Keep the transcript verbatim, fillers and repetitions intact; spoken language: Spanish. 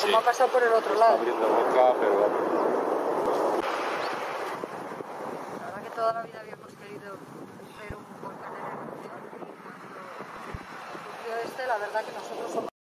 sí. Como ha pasado por el otro lado. Está abriendo boca, pero vamos. La verdad que toda la vida habíamos querido ver un volcán en erupción y cuando ocurrió este, la verdad que nosotros somos